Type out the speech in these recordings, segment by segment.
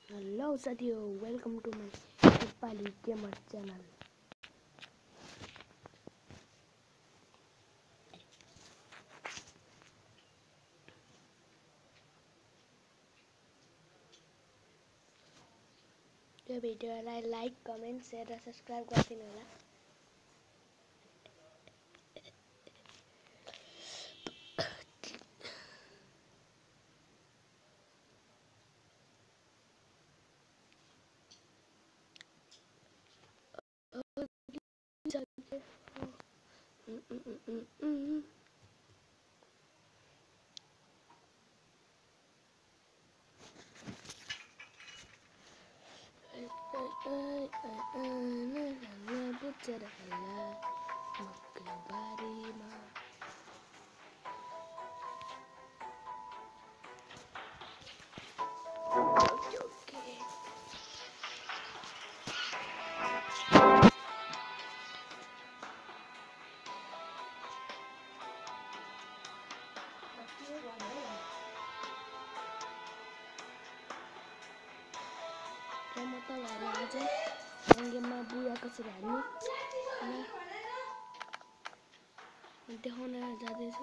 Hello साथीहरु, welcome to my Nepali gamer channel. यो भिडियोलाई लाइक, कमेन्ट, शेयर र सब्स्क्राइब गरिदिनु होला। म तपाईँहरूलाई आज गेममा बुया कसरी हाल्ने देखाउन जाँदैछु।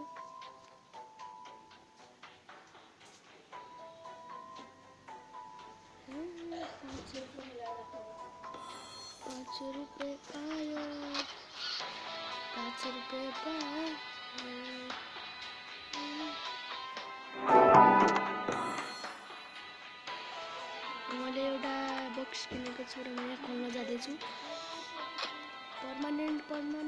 ₹5 आयो, ₹5 पायो। मैले एउटा बक्स किनेको छु र म यहाँ खोल्न जाँदैछु। पर्मानेन्ट।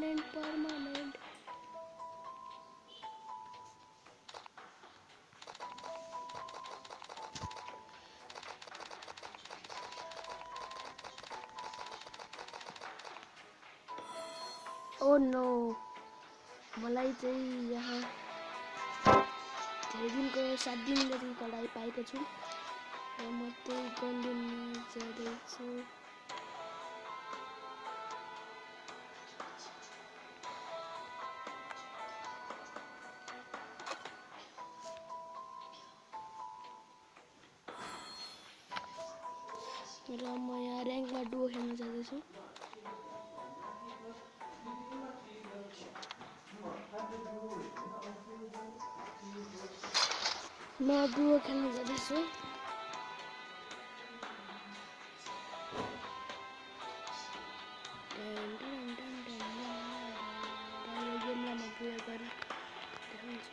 ओ नो, मलाई चाहिँ यहाँ धेरै दिनको 7 दिन जति पढाइ पाएको छु र म त्यही गन जाँदैछु। र म यहाँ र्याङ्कमा डुओ खेल्न जाँदैछु। म डुओ खेल्न जाँदैछु। यो गेमलाई म बुया गरेर देखाउँछु।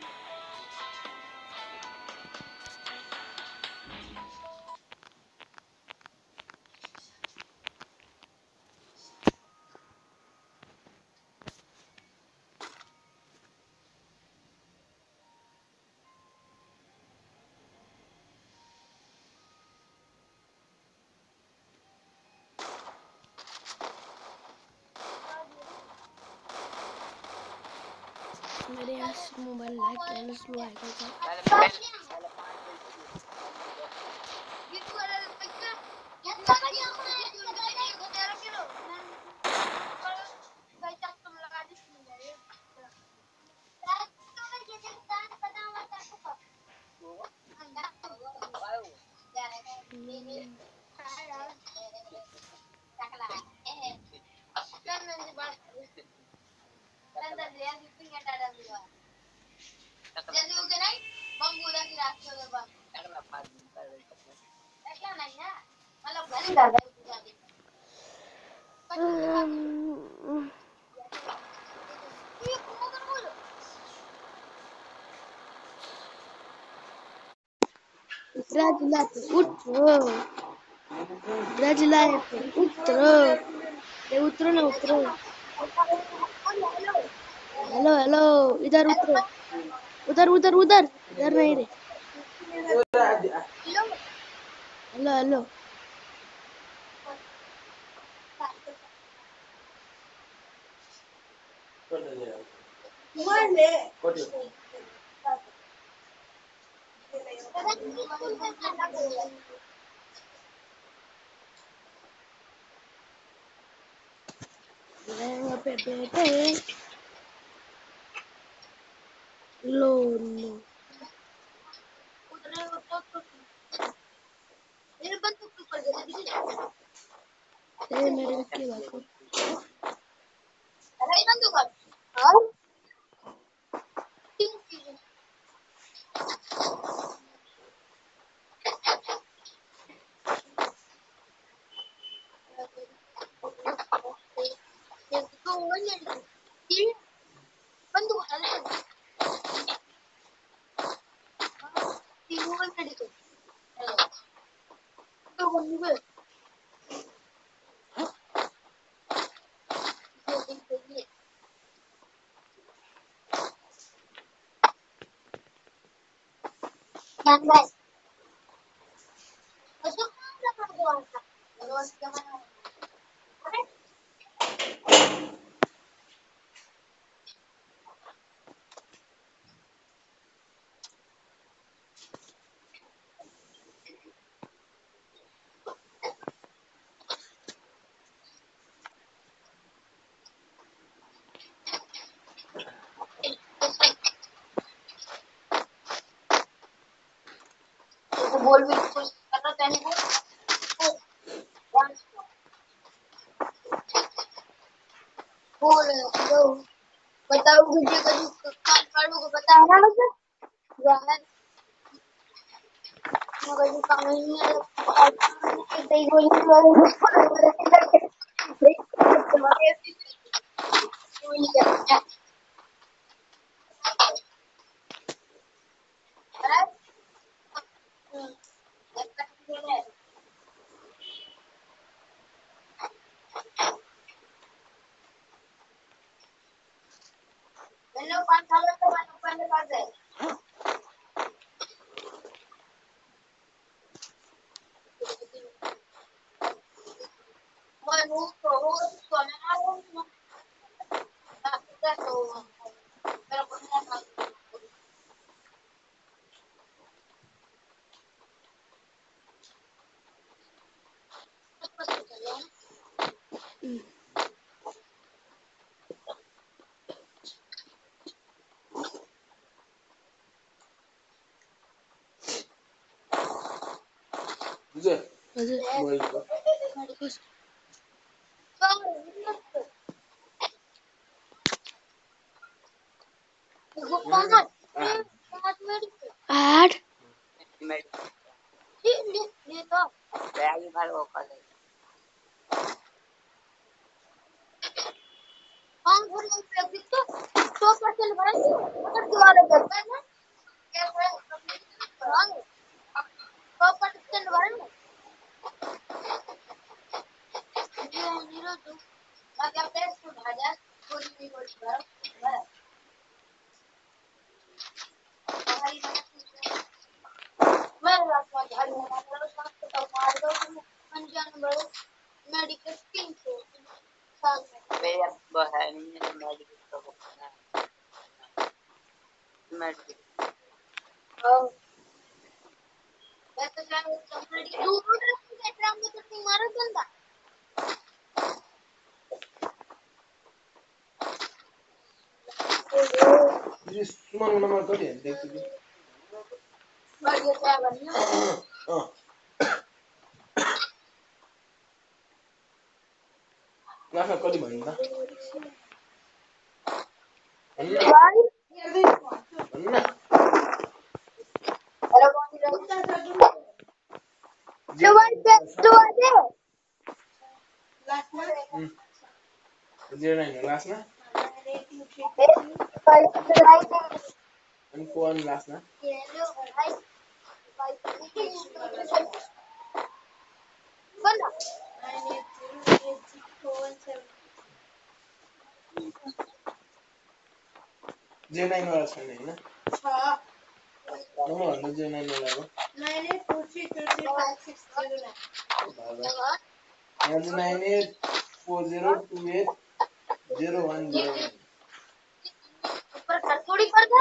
मेरे यहाँ मोबाइल लाइट स्लो आएको छ। Brasileiro, outro não, outro. Hello, इधर उतरो, उधर नहीं रे। हेलो लो मेरे के बाको अरे ना तो कर हाँ तो वो नहीं ये बंदूक है तीनों का नहीं तो बंदूक है ये क्या है अच्छा क्या कर दो आता रोज क्या बना तो बोल भी कुछ करना चाहिए बोल दो बताओ मुझे कभी काम काढू को पता है ना मुझे जान मगर जो काम नहीं है सही बोली तुम्हारे कोई क्या है मैंने 5 साल के बाद पहले पास है मैं वो ना तो मेरा बंदा था आठ ये तो बैग भर वो कर हम घर में बैग तो 100% भरेंगे अगर तुम्हारे घर पे ना क्या भरेंगे 100% भरेंगे ये नीरो तू अगर टेस्ट भाजा थोड़ी नहीं बोल भर हमारी मैं रात में झाड़ू मार साथ तो मार दो अनजान बड़े मेडिकल टीम को साथ में मेरे अब है नहीं है मेडिकल का बोलना मेडिकल हां मैं तो जान कंप्लीट दूर रखूंगा ड्राम में तो मारा बंदा This one number kali देख तुझे बढ़िया क्या बढ़िया हां ना कली भन्दा भाई भन्ना हेलो कौन जो भाई तो आजे Zero nine last na भाई तो and four last na hello भाई बंदा zero nine वाला छन है ना नंबर भन्दा zero nine वाला हो 9843280109 ऊपर कर थोड़ी कर दे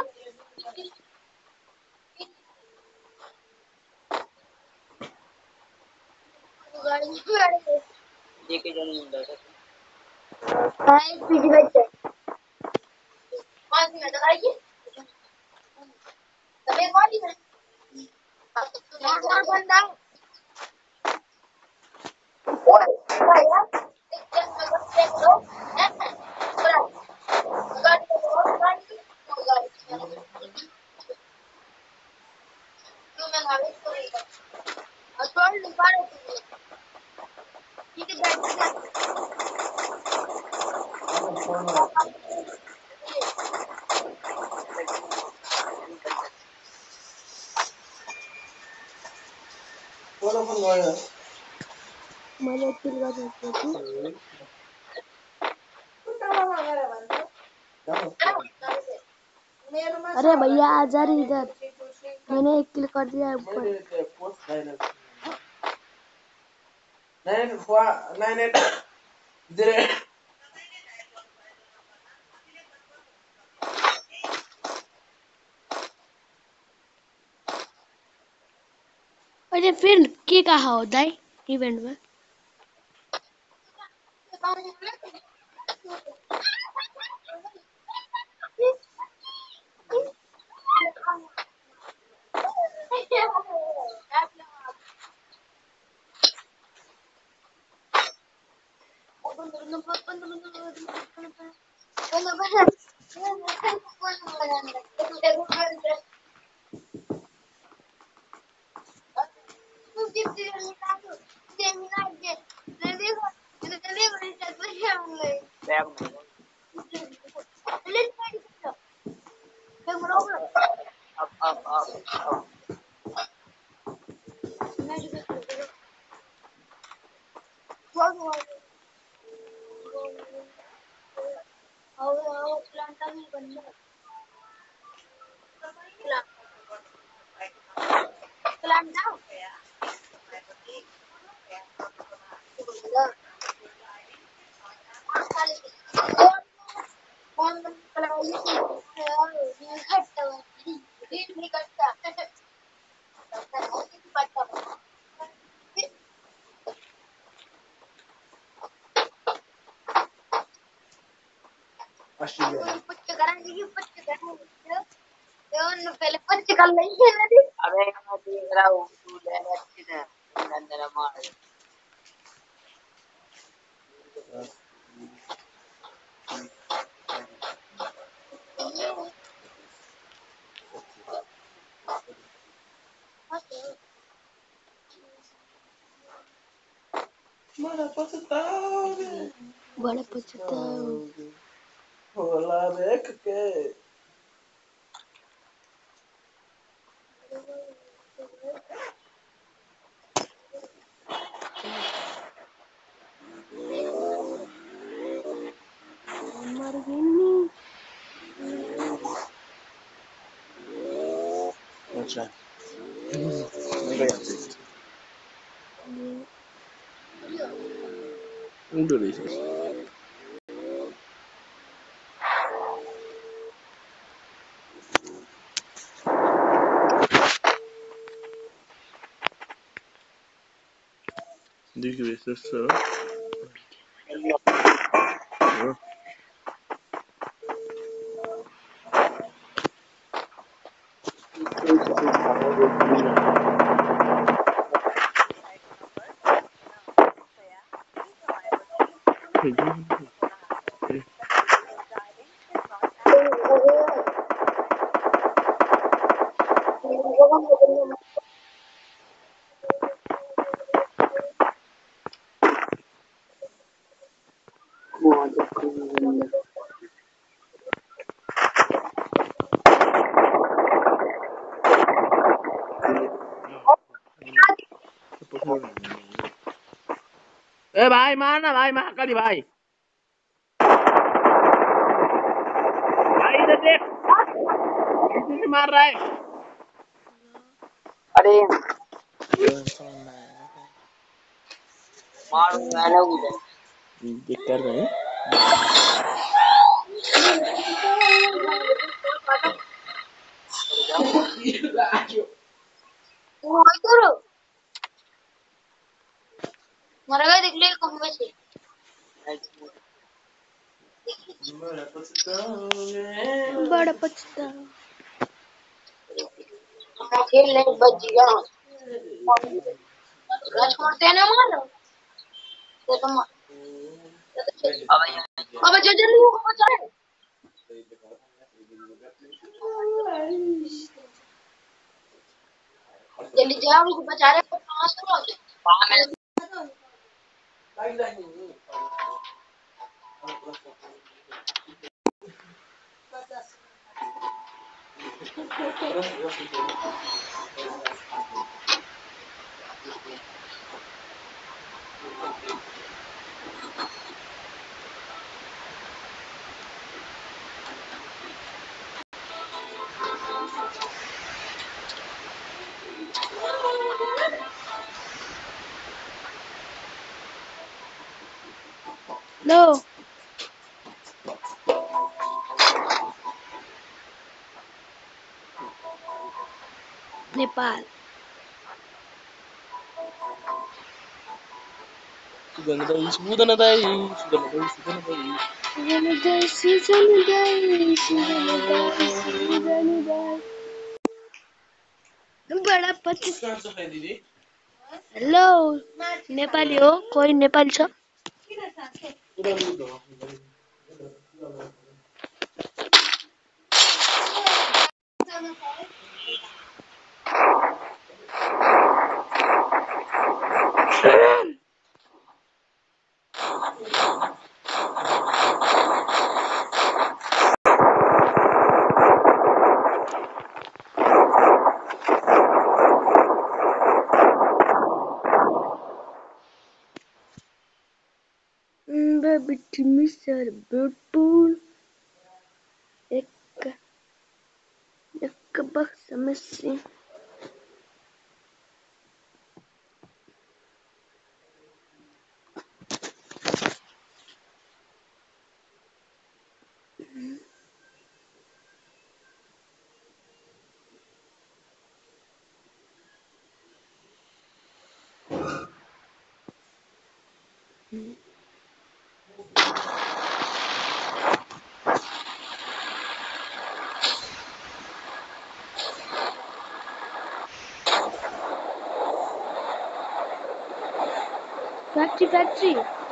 गाड़ी में गाड़ी लेके जाने में बैठा हां एक पीछे बैठ जाए 5 मिनट लगाइए तब एक वाली में और बंदा पारो ठीक है बैठ जा फोन फोन गयो मैले किल गरेको छु अरे भैया आजा रे इधर मैंने एक किल कर दिया है ऊपर नहीं अरे फिर के कहा होता है इवेंट में ऑस्ट्रेलिया पहले पंच कर लेंगे ना दी अबे मैं देख रहा हूँ तू ले ले अच्छी है अंदर मार बड़ा पछताओगे बड़ा पछताओ होला देख के मर गई अच्छा udah deh sis Dice que es eso. ए भाई मारना भाई महाकाली भाई भाई इधर देख किसी मार रहा है अरे मारूंगा ना उधर देख कर रहे हैं मरेगा देख ले खंबे से बड़ा पछताओ मैं खेल नहीं बच गया रश मारते हैं ना मारो तो तुम अब जल्दी को बचाए जल्दी जाओ उनको बचा रहे हो पास करो No. Nepal. Sudanadai. बडा 25 हेलो नेपाली हो कोही नेपाली छ Baby Mr. Beautiful एक एक बक्स में से factory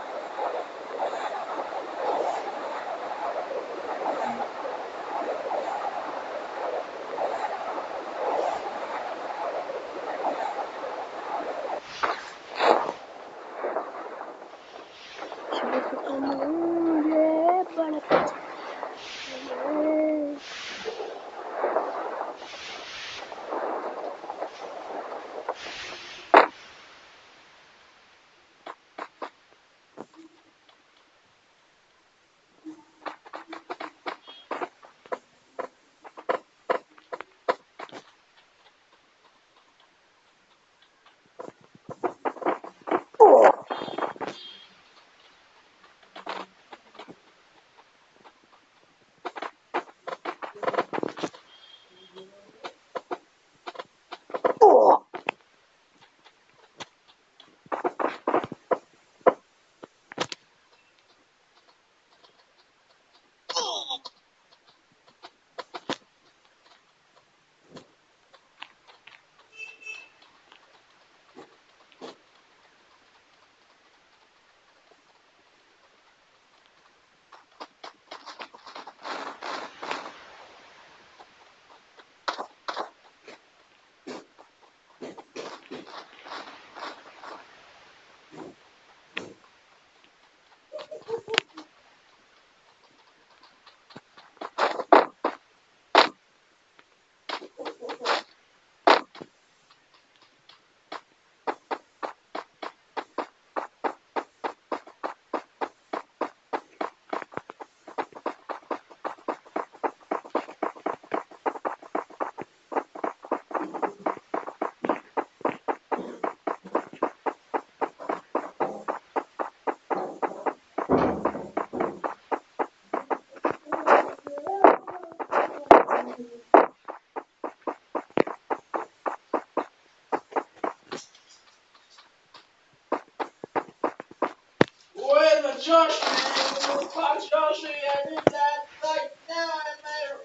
Josh, man. Fuck Josh, I did that right now, man.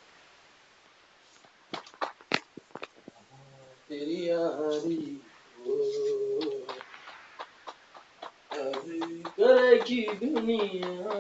तेरी यारी ओ, अभी करे की दुनिया